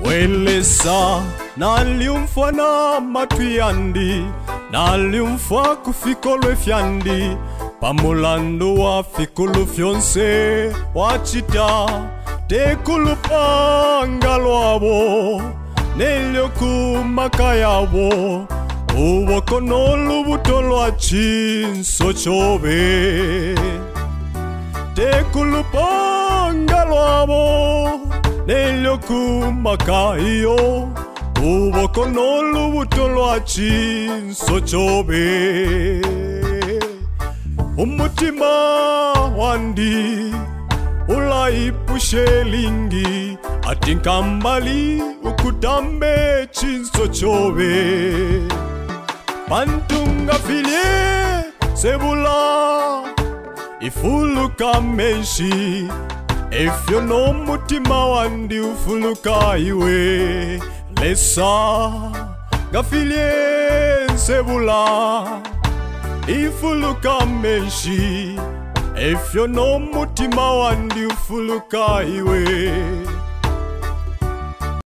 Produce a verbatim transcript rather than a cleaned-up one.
Welesa naliumfwa na matuyandi, naliumfwa kufikolo fyandi, pamulando wa fikolo fyonse wachita tekulu pangalwabo nelyoku makayabo uwakonolu butolwa chinso chobe tekulu pangalwabo nelyoku makayo uwakonolu butolwa chinso chobe umutima wandi ulaipushelingi atinkambali ukutambe chinso chobe pantunga filie sebula ifuluka menshi efyo no mutima wandi ufuluka iwe lesa gafilie sebula ifuluka menshi efyo no mutima wandi ufuluka iwe